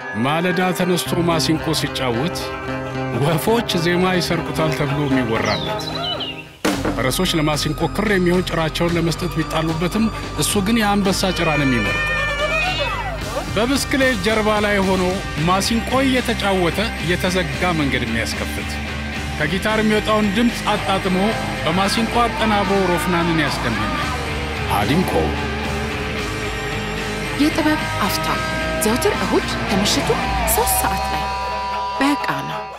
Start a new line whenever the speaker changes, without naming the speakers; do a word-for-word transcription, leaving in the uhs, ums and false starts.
ማለዳ ተነስቶ ማሲንቆ ሲጫወት ወፎች ዜማ ይሰርቁታል ተብሎ የሚወራለት ፈረሶች ለማሲንቆ ክር የሚሆን ጭራቸውን ለመስጠት ቢጣሉበትም እሱ ግን የአንበሳ ጭራን የሚመርጥ በብስክሌት ጀርባ ላይ ሆኖ ማሲንቆ እየተጫወተ የተዘጋ መንገድ የሚያስከፍት ከጊታር የሚወጣውን ድምጽ አጣጥሞ በማሲንቆ አቀናብሮ ሮፍናንን ያስደመመ ሀዲንቆ
የጥበብ አፍታ ዘወትር እሁድ ከምሽቱ ሶስት ሰዓት ላይ በቃና